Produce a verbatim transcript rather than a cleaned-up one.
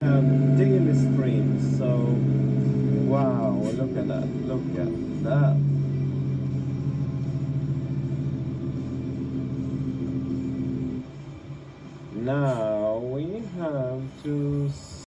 Um, daily streams. So, wow, look at that. Look at that. Now we have to